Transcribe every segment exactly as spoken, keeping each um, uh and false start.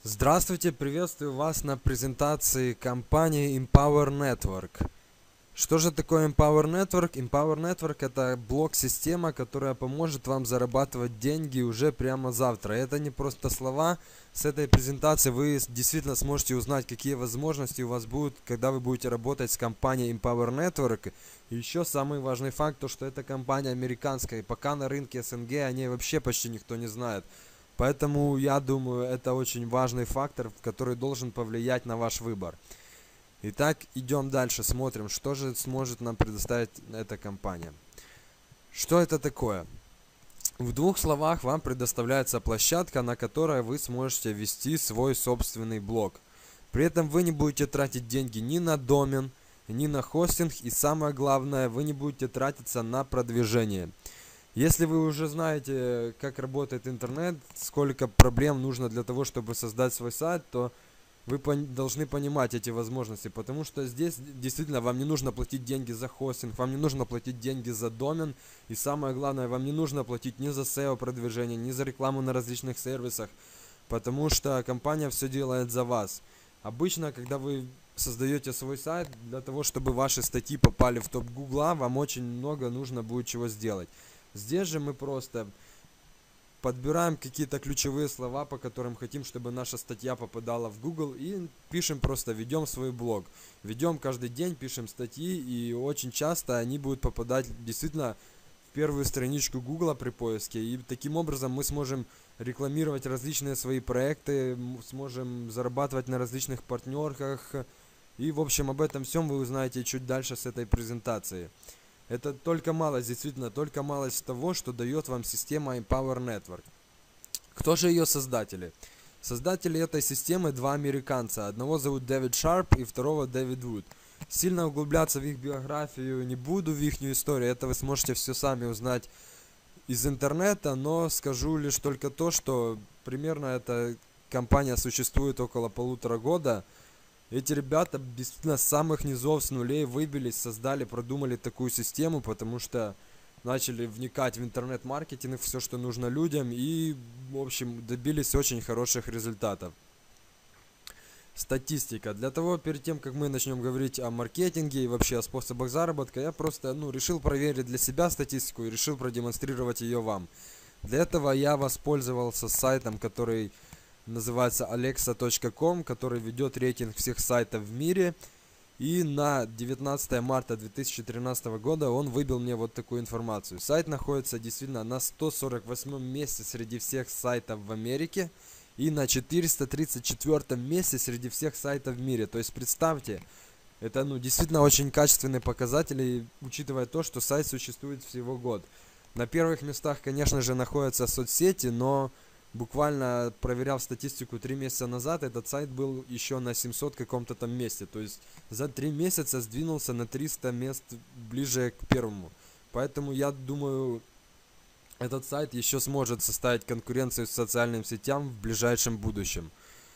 Здравствуйте, приветствую вас на презентации компании Empower Network. Что же такое Empower Network? Empower Network — это блок-система, которая поможет вам зарабатывать деньги уже прямо завтра. Это не просто слова. С этой презентации вы действительно сможете узнать, какие возможности у вас будут, когда вы будете работать с компанией Empower Network. И еще самый важный факт, то что эта компания американская, и пока на рынке СНГ о ней вообще почти никто не знает. Поэтому я думаю, это очень важный фактор, который должен повлиять на ваш выбор. Итак, идем дальше, смотрим, что же сможет нам предоставить эта компания. Что это такое? В двух словах вам предоставляется площадка, на которой вы сможете вести свой собственный блог. При этом вы не будете тратить деньги ни на домен, ни на хостинг, и самое главное, вы не будете тратиться на продвижение. Если вы уже знаете, как работает интернет, сколько проблем нужно для того, чтобы создать свой сайт, то вы пон- должны понимать эти возможности, потому что здесь действительно вам не нужно платить деньги за хостинг, вам не нужно платить деньги за домен, и самое главное, вам не нужно платить ни за сео-продвижение, ни за рекламу на различных сервисах, потому что компания все делает за вас. Обычно, когда вы создаете свой сайт, для того, чтобы ваши статьи попали в топ Гугла, вам очень много нужно будет чего сделать. Здесь же мы просто подбираем какие-то ключевые слова, по которым хотим, чтобы наша статья попадала в Google, и пишем просто, ведем свой блог. Ведем каждый день, пишем статьи, и очень часто они будут попадать действительно в первую страничку Google при поиске, и таким образом мы сможем рекламировать различные свои проекты, сможем зарабатывать на различных партнерках, и в общем об этом всем вы узнаете чуть дальше с этой презентации. Это только малость, действительно, только малость того, что дает вам система Empower Network. Кто же ее создатели? Создатели этой системы два американца. Одного зовут Дэвид Шарп и второго Дэвид Вуд. Сильно углубляться в их биографию не буду, в их историю. Это вы сможете все сами узнать из интернета, но скажу лишь только то, что примерно эта компания существует около полутора года. Эти ребята действительно с самых низов, с нулей выбились, создали, продумали такую систему, потому что начали вникать в интернет-маркетинг, все, что нужно людям, и, в общем, добились очень хороших результатов. Статистика. Для того, перед тем, как мы начнем говорить о маркетинге и вообще о способах заработка, я просто, ну, решил проверить для себя статистику и решил продемонстрировать ее вам. Для этого я воспользовался сайтом, который называется alexa точка ком, который ведет рейтинг всех сайтов в мире. И на девятнадцатое марта две тысячи тринадцатого года он выбил мне вот такую информацию. Сайт находится действительно на сто сорок восьмом месте среди всех сайтов в Америке и на четыреста тридцать четвёртом месте среди всех сайтов в мире. То есть представьте, это ну, действительно очень качественные показатели, учитывая то, что сайт существует всего год. На первых местах, конечно же, находятся соцсети, но буквально проверял статистику три месяца назад, этот сайт был еще на семьсот каком-то там месте. То есть за три месяца сдвинулся на триста мест ближе к первому. Поэтому я думаю, этот сайт еще сможет составить конкуренцию с социальным сетям в ближайшем будущем.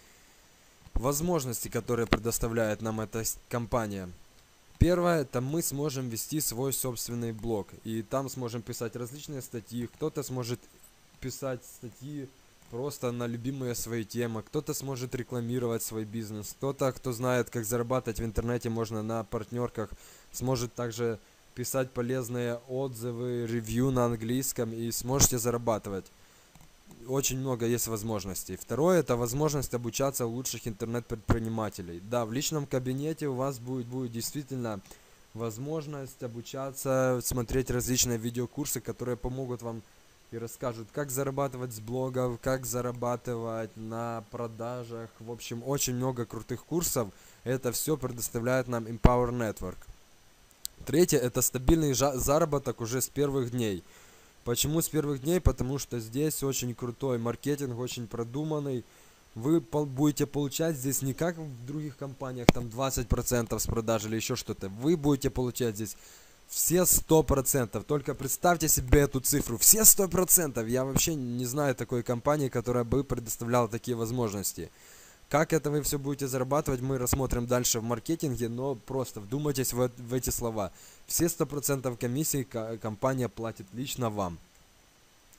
Возможности, которые предоставляет нам эта компания. Первое, это мы сможем вести свой собственный блог. И там сможем писать различные статьи. Кто-то сможет писать статьи просто на любимые свои темы, кто-то сможет рекламировать свой бизнес, кто-то, кто знает, как зарабатывать в интернете, можно на партнерках, сможет также писать полезные отзывы, ревью на английском и сможете зарабатывать. Очень много есть возможностей. Второе, это возможность обучаться у лучших интернет-предпринимателей. Да, в личном кабинете у вас будет, будет действительно возможность обучаться, смотреть различные видеокурсы, которые помогут вам и расскажут, как зарабатывать с блогов, как зарабатывать на продажах. В общем, очень много крутых курсов. Это все предоставляет нам Empower Network. Третье, это стабильный заработок уже с первых дней. Почему с первых дней? Потому что здесь очень крутой маркетинг, очень продуманный. Вы будете получать здесь не как в других компаниях, там двадцать процентов с продажи или еще что-то. Вы будете получать здесь все сто процентов. Только представьте себе эту цифру. Все сто процентов. Я вообще не знаю такой компании, которая бы предоставляла такие возможности. Как это вы все будете зарабатывать, мы рассмотрим дальше в маркетинге, но просто вдумайтесь в, в эти слова. Все сто процентов комиссий компания платит лично вам.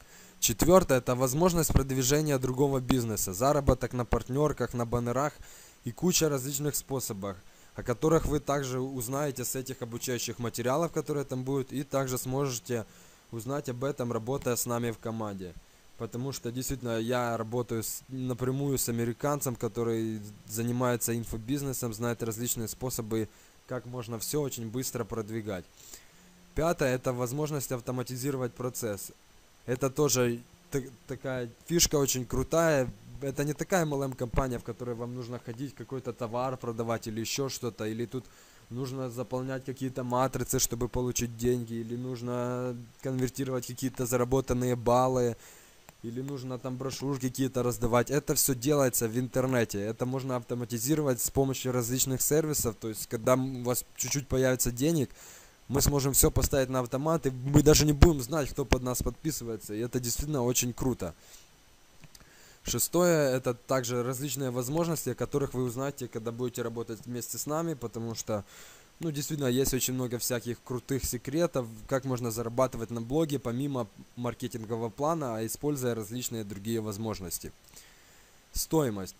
Четвертое — это возможность продвижения другого бизнеса, заработок на партнерках, на баннерах и куча различных способов, о которых вы также узнаете с этих обучающих материалов, которые там будут, и также сможете узнать об этом, работая с нами в команде. Потому что действительно я работаю с, напрямую с американцем, который занимается инфобизнесом, знает различные способы, как можно все очень быстро продвигать. Пятое — это возможность автоматизировать процесс. Это тоже такая фишка очень крутая. Это не такая эм эл эм-компания, в которой вам нужно ходить, какой-то товар продавать или еще что-то, или тут нужно заполнять какие-то матрицы, чтобы получить деньги, или нужно конвертировать какие-то заработанные баллы, или нужно там брошюрки какие-то раздавать. Это все делается в интернете. Это можно автоматизировать с помощью различных сервисов. То есть, когда у вас чуть-чуть появится денег, мы сможем все поставить на автомат, и мы даже не будем знать, кто под нас подписывается. И это действительно очень круто. Шестое — это также различные возможности, о которых вы узнаете, когда будете работать вместе с нами, потому что, ну, действительно, есть очень много всяких крутых секретов, как можно зарабатывать на блоге, помимо маркетингового плана, а используя различные другие возможности. Стоимость.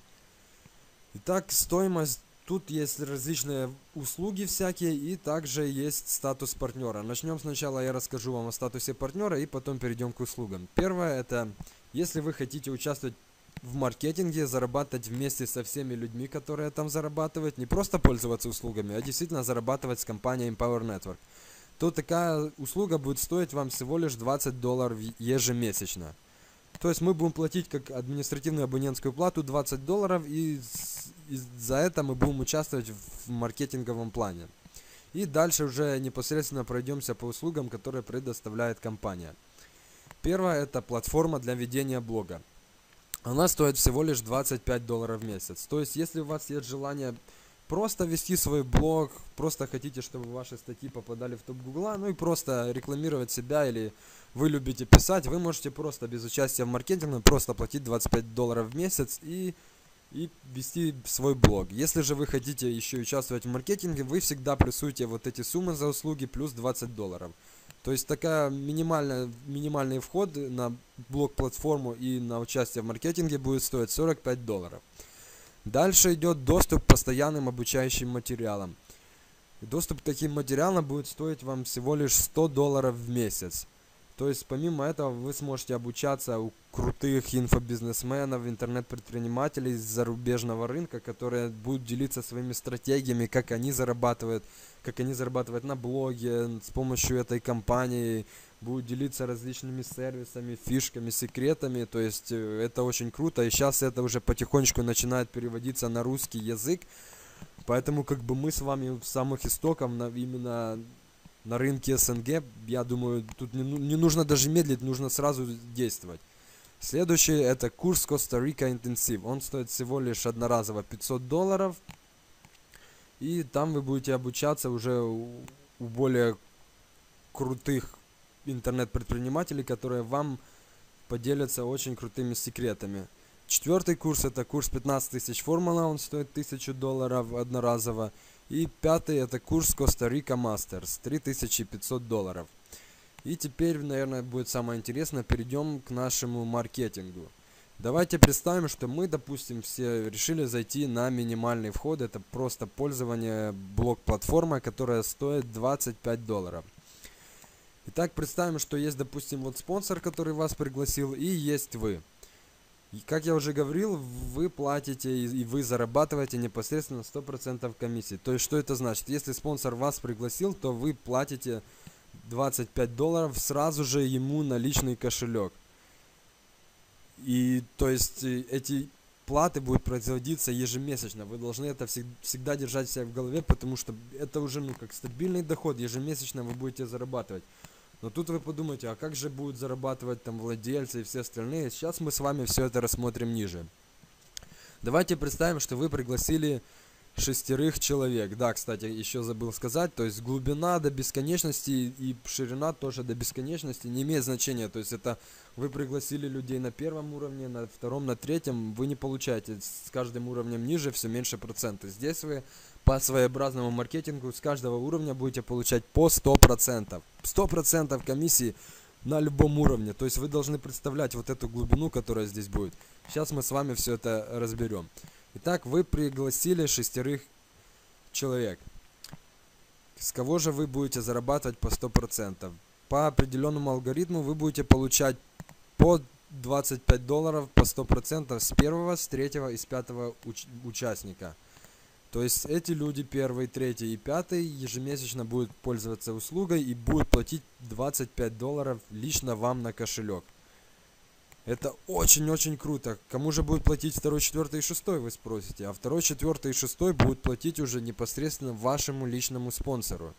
Итак, стоимость. Тут есть различные услуги всякие, и также есть статус партнера. Начнем сначала, я расскажу вам о статусе партнера, и потом перейдем к услугам. Первое — это если вы хотите участвовать в маркетинге, зарабатывать вместе со всеми людьми, которые там зарабатывают, не просто пользоваться услугами, а действительно зарабатывать с компанией Empower Network, то такая услуга будет стоить вам всего лишь двадцать долларов ежемесячно. То есть мы будем платить как административную абонентскую плату двадцать долларов, и, и за это мы будем участвовать в маркетинговом плане. И дальше уже непосредственно пройдемся по услугам, которые предоставляет компания. Первое — это платформа для ведения блога. Она стоит всего лишь двадцать пять долларов в месяц. То есть, если у вас есть желание просто вести свой блог, просто хотите, чтобы ваши статьи попадали в топ Гугла, ну и просто рекламировать себя, или вы любите писать, вы можете просто без участия в маркетинге просто платить двадцать пять долларов в месяц и, и вести свой блог. Если же вы хотите еще участвовать в маркетинге, вы всегда плюсуете вот эти суммы за услуги плюс двадцать долларов. То есть такая минимальная, минимальный вход на блог-платформу и на участие в маркетинге будет стоить сорок пять долларов. Дальше идет доступ к постоянным обучающим материалам. Доступ к таким материалам будет стоить вам всего лишь сто долларов в месяц. То есть помимо этого вы сможете обучаться у крутых инфобизнесменов, интернет-предпринимателей с зарубежного рынка, которые будут делиться своими стратегиями, как они зарабатывают, как они зарабатывают на блоге с помощью этой компании, будут делиться различными сервисами, фишками, секретами. То есть это очень круто, и сейчас это уже потихонечку начинает переводиться на русский язык. Поэтому как бы мы с вами в самых истоках на, именно на рынке эс эн гэ, я думаю, тут не, не нужно даже медлить, нужно сразу действовать. Следующий — это курс Costa Rica Intensive. Он стоит всего лишь одноразово пятьсот долларов. И там вы будете обучаться уже у, у более крутых интернет-предпринимателей, которые вам поделятся очень крутыми секретами. Четвертый курс — это курс пятнадцать тысяч формула, он стоит тысячу долларов одноразово. И пятый — это курс Costa Rica Masters, три тысячи пятьсот долларов. И теперь, наверное, будет самое интересное, перейдем к нашему маркетингу. Давайте представим, что мы, допустим, все решили зайти на минимальный вход, это просто пользование блог-платформой, которая стоит двадцать пять долларов. Итак, представим, что есть, допустим, вот спонсор, который вас пригласил, и есть вы. И, как я уже говорил, вы платите и вы зарабатываете непосредственно сто процентов комиссии. То есть, что это значит? Если спонсор вас пригласил, то вы платите двадцать пять долларов сразу же ему на личный кошелек. И, то есть, эти платы будут производиться ежемесячно. Вы должны это всегда держать себя в голове, потому что это уже, ну, как стабильный доход. Ежемесячно вы будете зарабатывать. Но тут вы подумаете, а как же будут зарабатывать там владельцы и все остальные? Сейчас мы с вами все это рассмотрим ниже. Давайте представим, что вы пригласили шестерых человек. Да, кстати, еще забыл сказать, то есть глубина до бесконечности и ширина тоже до бесконечности не имеет значения. То есть это вы пригласили людей на первом уровне, на втором, на третьем, вы не получаете с каждым уровнем ниже все меньше процентов. Здесь вы по своеобразному маркетингу с каждого уровня будете получать по сто процентов. сто процентов комиссии на любом уровне. То есть вы должны представлять вот эту глубину, которая здесь будет. Сейчас мы с вами все это разберем. Итак, вы пригласили шестерых человек. С кого же вы будете зарабатывать по сто процентов? По определенному алгоритму вы будете получать по двадцать пять долларов по сто процентов с первого, с третьего и с пятого уч участника. То есть эти люди, первый, третий и пятый, ежемесячно будут пользоваться услугой и будут платить двадцать пять долларов лично вам на кошелек. Это очень-очень круто. Кому же будет платить второй, четвертый и шестой, вы спросите? А второй, четвертый и шестой будут платить уже непосредственно вашему личному спонсору.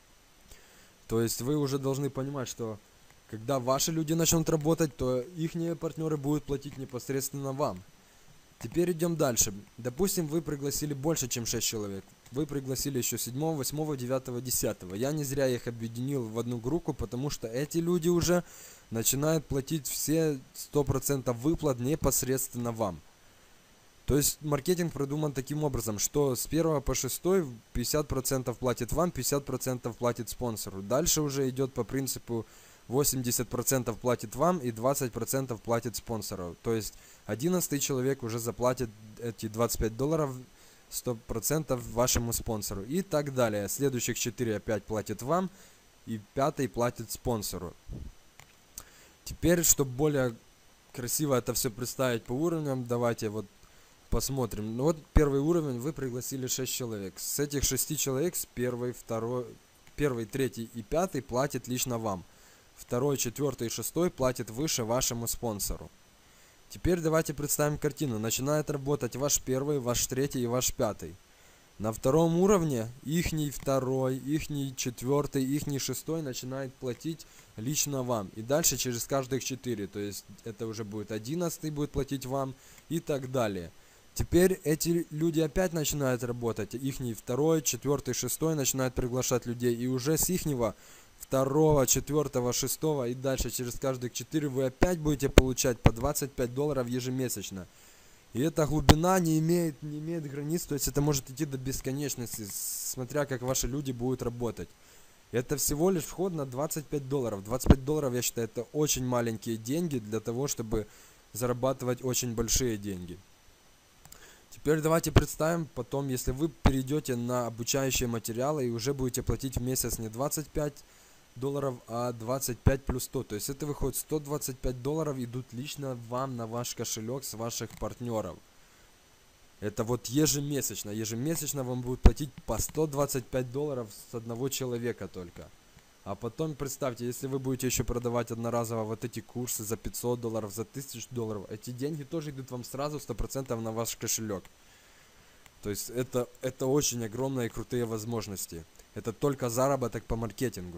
То есть вы уже должны понимать, что когда ваши люди начнут работать, то ихние партнеры будут платить непосредственно вам. Теперь идем дальше. Допустим, вы пригласили больше, чем шесть человек. Вы пригласили еще седьмого, восьмого, девятого, десятого. Я не зря их объединил в одну группу, потому что эти люди уже начинают платить все сто процентов выплат непосредственно вам. То есть маркетинг продуман таким образом, что с первого по шестой пятьдесят процентов платит вам, пятьдесят процентов платит спонсору. Дальше уже идет по принципу восемьдесят процентов платит вам и двадцать процентов платит спонсору. То есть одиннадцатый человек уже заплатит эти двадцать пять долларов сто процентов вашему спонсору. И так далее. Следующих четыре опять платит вам и пятый платит спонсору. Теперь, чтобы более красиво это все представить по уровням, давайте вот посмотрим. Ну вот первый уровень, вы пригласили шесть человек. С этих шести человек с первый, второй, первый, третий и пятый платит лично вам. Второй, четвертый и шестой платит выше вашему спонсору. Теперь давайте представим картину. Начинает работать ваш первый, ваш третий и ваш пятый. На втором уровне ихний второй, ихний четвертый, ихний шестой начинает платить лично вам. И дальше через каждых четыре. То есть это уже будет одиннадцатый будет платить вам и так далее. Теперь эти люди опять начинают работать. Ихний второй, четвертый, шестой начинают приглашать людей. И уже с ихнего второго, четвертого, шестого и дальше через каждых четыре вы опять будете получать по двадцать пять долларов ежемесячно. И эта глубина не имеет, не имеет границ, то есть это может идти до бесконечности, смотря как ваши люди будут работать. Это всего лишь вход на двадцать пять долларов. двадцать пять долларов, я считаю, это очень маленькие деньги для того, чтобы зарабатывать очень большие деньги. Теперь давайте представим потом, если вы перейдете на обучающие материалы и уже будете платить в месяц не двадцать пять долларов, а двадцать пять плюс сто. То есть это выходит сто двадцать пять долларов идут лично вам на ваш кошелек с ваших партнеров. Это вот ежемесячно. Ежемесячно вам будут платить по сто двадцать пять долларов с одного человека только. А потом представьте, если вы будете еще продавать одноразово вот эти курсы за пятьсот долларов, за тысячу долларов, эти деньги тоже идут вам сразу сто процентов на ваш кошелек. То есть это, это очень огромные и крутые возможности. Это только заработок по маркетингу.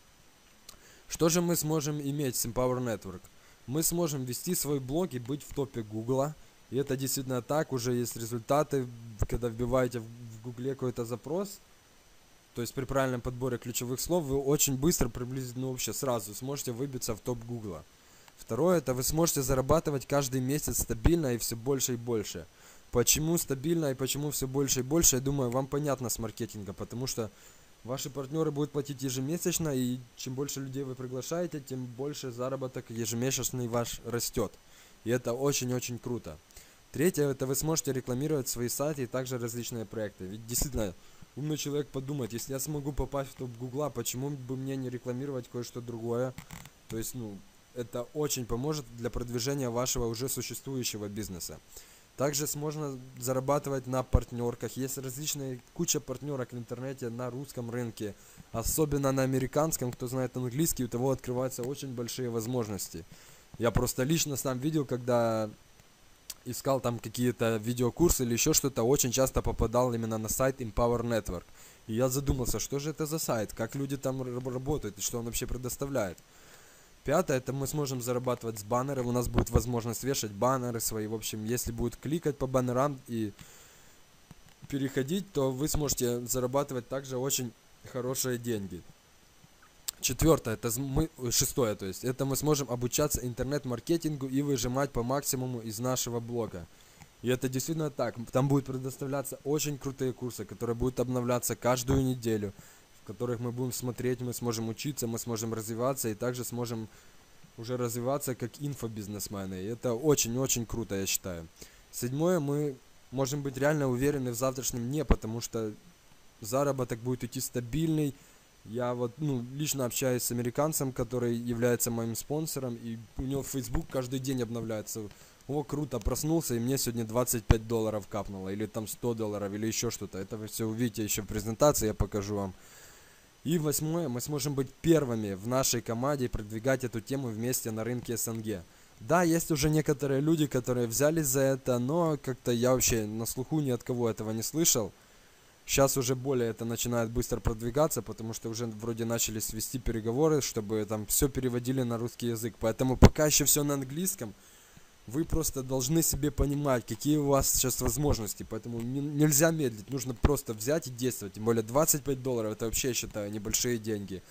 Что же мы сможем иметь с Empower Network? Мы сможем вести свой блог и быть в топе Гугла. И это действительно так, уже есть результаты, когда вбиваете в Гугле какой-то запрос. То есть при правильном подборе ключевых слов вы очень быстро, приблизительно, ну, вообще сразу сможете выбиться в топ Гугла. Второе, это вы сможете зарабатывать каждый месяц стабильно и все больше и больше. Почему стабильно и почему все больше и больше, я думаю, вам понятно с маркетинга, потому что ваши партнеры будут платить ежемесячно, и чем больше людей вы приглашаете, тем больше заработок ежемесячный ваш растет. И это очень-очень круто. Третье, это вы сможете рекламировать свои сайты и также различные проекты. Ведь действительно, умный человек подумает, если я смогу попасть в топ Гугла, почему бы мне не рекламировать кое-что другое? То есть, ну, это очень поможет для продвижения вашего уже существующего бизнеса. Также можно зарабатывать на партнерках. Есть различные, куча партнерок в интернете на русском рынке. Особенно на американском, кто знает английский, у того открываются очень большие возможности. Я просто лично сам видел, когда искал там какие-то видеокурсы или еще что-то, очень часто попадал именно на сайт Empower Network. И я задумался, что же это за сайт, как люди там работают и что он вообще предоставляет. Пятое, это мы сможем зарабатывать с баннеров, у нас будет возможность вешать баннеры свои, в общем, если будет кликать по баннерам и переходить, то вы сможете зарабатывать также очень хорошие деньги. Четвертое, это мы, шестое, то есть, это мы сможем обучаться интернет-маркетингу и выжимать по максимуму из нашего блога. И это действительно так, там будут предоставляться очень крутые курсы, которые будут обновляться каждую неделю. которых мы будем смотреть, мы сможем учиться, мы сможем развиваться и также сможем уже развиваться как инфобизнесмены. И это очень-очень круто, я считаю. Седьмое, мы можем быть реально уверены в завтрашнем дне, потому что заработок будет идти стабильный. Я вот, ну, лично общаюсь с американцем, который является моим спонсором, и у него Facebook каждый день обновляется. О, круто, проснулся, и мне сегодня двадцать пять долларов капнуло, или там сто долларов, или еще что-то. Это вы все увидите еще в презентации, я покажу вам. И восьмое, мы сможем быть первыми в нашей команде и продвигать эту тему вместе на рынке СНГ. Да, есть уже некоторые люди, которые взялись за это, но как-то я вообще на слуху ни от кого этого не слышал. Сейчас уже более это начинает быстро продвигаться, потому что уже вроде начали свести переговоры, чтобы там все переводили на русский язык. Поэтому пока еще все на английском, вы просто должны себе понимать, какие у вас сейчас возможности. Поэтому не, нельзя медлить, нужно просто взять и действовать. Тем более двадцать пять долларов, это вообще, я считаю, небольшие деньги.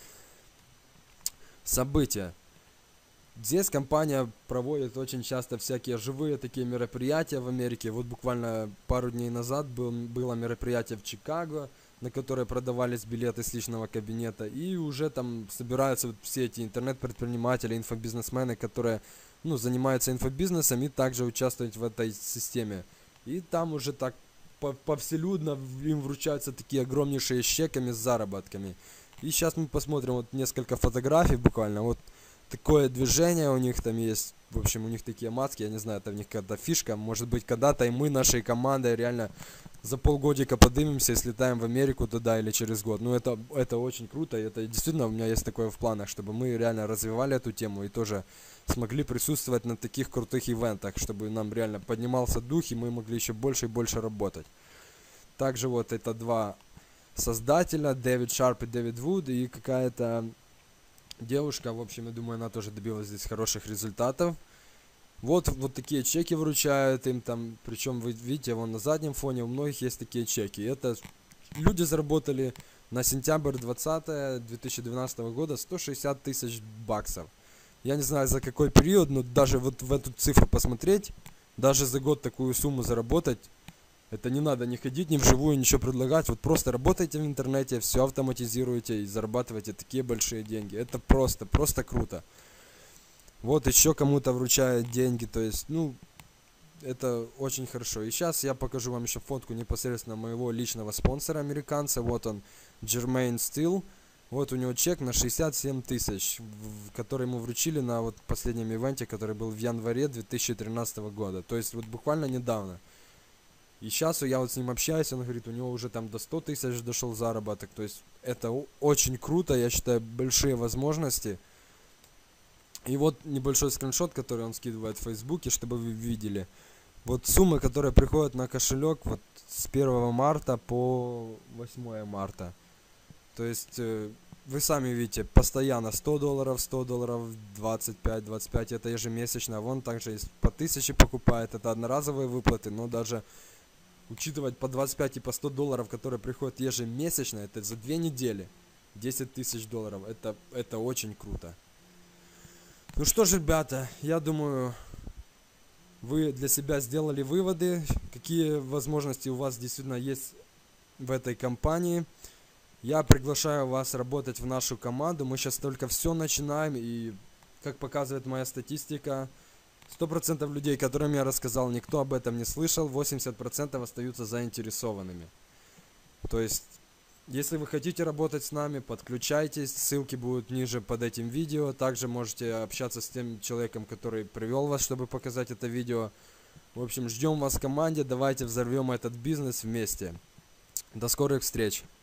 События. Здесь компания проводит очень часто всякие живые такие мероприятия в Америке. Вот буквально пару дней назад был, было мероприятие в Чикаго, на которое продавались билеты с личного кабинета. И уже там собираются вот все эти интернет-предприниматели, инфобизнесмены, которые, ну, занимаются инфобизнесом и также участвуют в этой системе. И там уже так повселюдно им вручаются такие огромнейшие чеками с заработками. И сейчас мы посмотрим вот несколько фотографий буквально. Вот такое движение у них там есть. В общем, у них такие маски, я не знаю, это у них какая-то фишка. Может быть, когда-то и мы нашей командой реально за полгодика поднимемся и слетаем в Америку туда или через год. Ну, это, это очень круто, и это действительно у меня есть такое в планах, чтобы мы реально развивали эту тему и тоже смогли присутствовать на таких крутых ивентах, чтобы нам реально поднимался дух, и мы могли еще больше и больше работать. Также вот это два создателя, Дэвид Шарп и Дэвид Вуд, и какая-то девушка, в общем, я думаю, она тоже добилась здесь хороших результатов. Вот, вот такие чеки вручают им там, причем вы видите, вон на заднем фоне у многих есть такие чеки. Это люди заработали на сентябрь двадцатого две тысячи двенадцатого года сто шестьдесят тысяч баксов. Я не знаю за какой период, но даже вот в эту цифру посмотреть, даже за год такую сумму заработать, это не надо не ходить, ни вживую, ничего предлагать. Вот просто работайте в интернете, все автоматизируете и зарабатываете такие большие деньги. Это просто, просто круто. Вот еще кому-то вручают деньги, то есть, ну, это очень хорошо. И сейчас я покажу вам еще фотку непосредственно моего личного спонсора, американца. Вот он, Джермейн Стил. Вот у него чек на шестьдесят семь тысяч, который ему вручили на вот последнем ивенте, который был в январе две тысячи тринадцатого года. То есть вот буквально недавно. И сейчас я вот с ним общаюсь, он говорит, у него уже там до ста тысяч дошел заработок. То есть это очень круто, я считаю, большие возможности. И вот небольшой скриншот, который он скидывает в Фейсбуке, чтобы вы видели. Вот суммы, которые приходят на кошелек вот с первого марта по восьмое марта. То есть э, вы сами видите, постоянно сто долларов, сто долларов, двадцать пять, двадцать пять, это ежемесячно. Вон также есть по тысяче покупает, это одноразовые выплаты, но даже учитывать по двадцать пять и по сто долларов, которые приходят ежемесячно, это за две недели десять тысяч долларов. Это, это очень круто. Ну что ж, ребята, я думаю, вы для себя сделали выводы, какие возможности у вас действительно есть в этой компании. Я приглашаю вас работать в нашу команду. Мы сейчас только все начинаем, и, как показывает моя статистика, сто процентов людей, которым я рассказал, никто об этом не слышал, восемьдесят процентов остаются заинтересованными. То есть, если вы хотите работать с нами, подключайтесь, ссылки будут ниже под этим видео. Также можете общаться с тем человеком, который привел вас, чтобы показать это видео. В общем, ждем вас в команде, давайте взорвем этот бизнес вместе. До скорых встреч!